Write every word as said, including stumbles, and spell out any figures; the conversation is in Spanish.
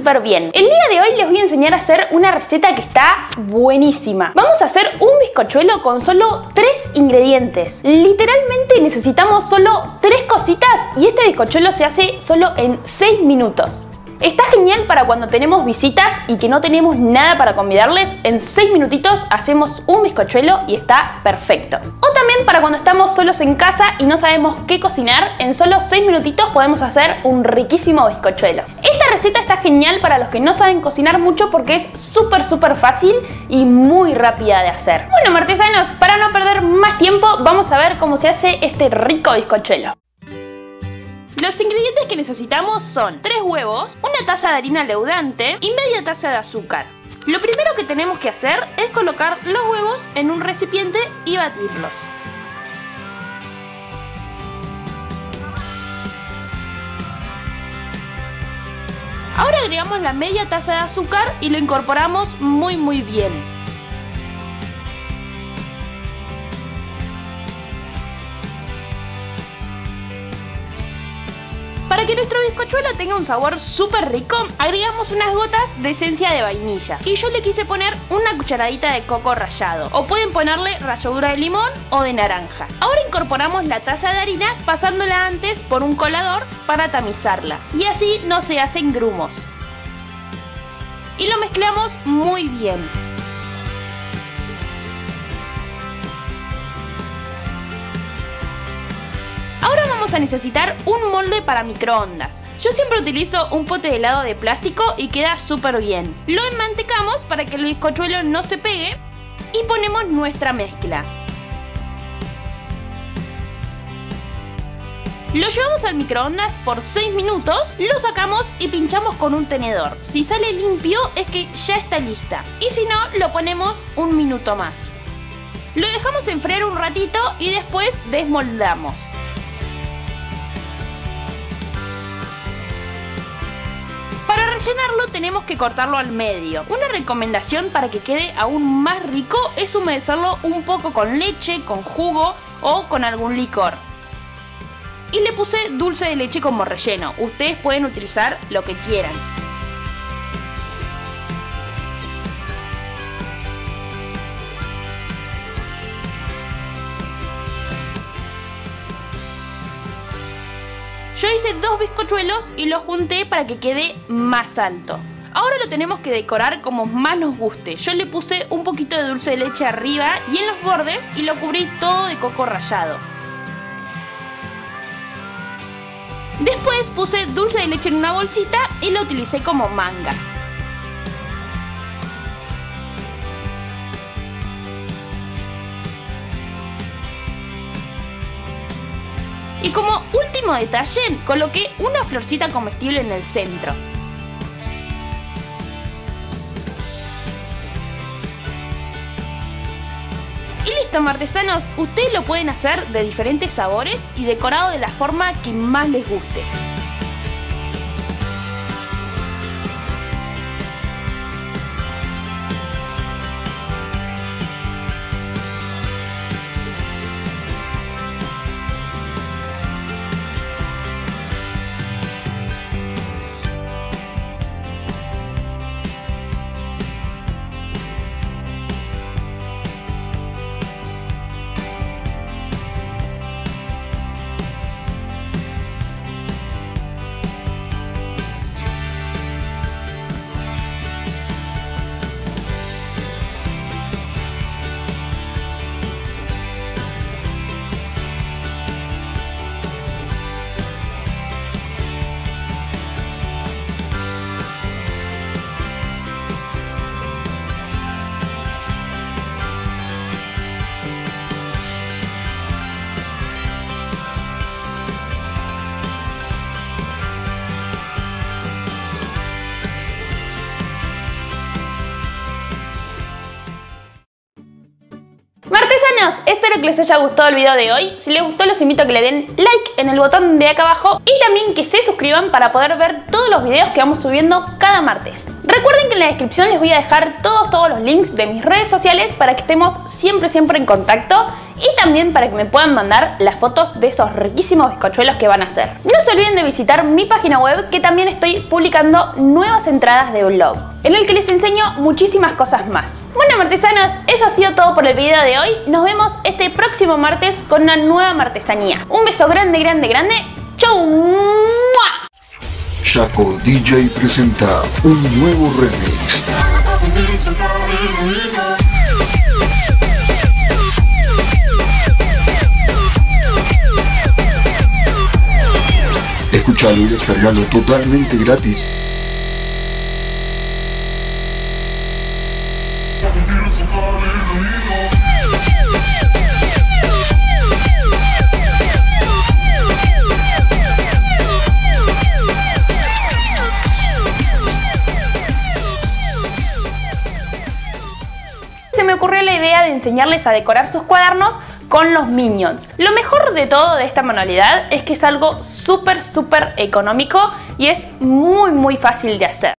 súper bien. El día de hoy les voy a enseñar a hacer una receta que está buenísima. Vamos a hacer un bizcochuelo con solo tres ingredientes. Literalmente necesitamos solo tres cositas y este bizcochuelo se hace solo en seis minutos. Está genial para cuando tenemos visitas y que no tenemos nada para convidarles. En seis minutitos hacemos un bizcochuelo y está perfecto. O también para cuando estamos solos en casa y no sabemos qué cocinar. En solo seis minutitos podemos hacer un riquísimo bizcochuelo. Esta receta está genial para los que no saben cocinar mucho porque es súper súper fácil y muy rápida de hacer. Bueno, martesanos, para no perder más tiempo vamos a ver cómo se hace este rico bizcochuelo. Los ingredientes que necesitamos son tres huevos, una taza de harina leudante y media taza de azúcar. Lo primero que tenemos que hacer es colocar los huevos en un recipiente y batirlos. Ahora agregamos la media taza de azúcar y lo incorporamos muy muy bien. Para que nuestro bizcochuelo tenga un sabor súper rico, agregamos unas gotas de esencia de vainilla. Y yo le quise poner una cucharadita de coco rallado. O pueden ponerle ralladura de limón o de naranja. Ahora incorporamos la taza de harina pasándola antes por un colador para tamizarla. Y así no se hacen grumos. Y lo mezclamos muy bien. Ahora vamos a necesitar un molde para microondas. Yo siempre utilizo un pote de helado de plástico y queda súper bien. Lo enmantecamos para que el bizcochuelo no se pegue y ponemos nuestra mezcla. Lo llevamos al microondas por seis minutos, lo sacamos y pinchamos con un tenedor. Si sale limpio es que ya está lista y si no lo ponemos un minuto más. Lo dejamos enfriar un ratito y después desmoldamos. Para rellenarlo tenemos que cortarlo al medio. Una recomendación para que quede aún más rico es humedecerlo un poco con leche, con jugo o con algún licor. Y le puse dulce de leche como relleno. Ustedes pueden utilizar lo que quieran. Yo hice dos bizcochuelos y los junté para que quede más alto. Ahora lo tenemos que decorar como más nos guste. Yo le puse un poquito de dulce de leche arriba y en los bordes y lo cubrí todo de coco rallado. Después puse dulce de leche en una bolsita y lo utilicé como manga. Y como último detalle, coloqué una florcita comestible en el centro. Y listo, artesanos, ustedes lo pueden hacer de diferentes sabores y decorado de la forma que más les guste. Espero que les haya gustado el video de hoy. Si les gustó los invito a que le den like en el botón de acá abajo y también que se suscriban para poder ver todos los videos que vamos subiendo cada martes. Recuerden que en la descripción les voy a dejar todos, todos los links de mis redes sociales para que estemos siempre, siempre en contacto y también para que me puedan mandar las fotos de esos riquísimos bizcochuelos que van a hacer. No se olviden de visitar mi página web, que también estoy publicando nuevas entradas de blog, en el que les enseño muchísimas cosas más. Bueno, martesanos, eso ha sido todo por el video de hoy. Nos vemos este próximo martes con una nueva martesanía. Un beso grande, grande, grande. ¡Chau! ¡Mua! Shaco D J presenta un nuevo remix. Escuchalo y descargalo totalmente gratis. Se me ocurrió la idea de enseñarles a decorar sus cuadernos con los Minions. Lo mejor de todo de esta manualidad es que es algo súper súper económico y es muy muy fácil de hacer.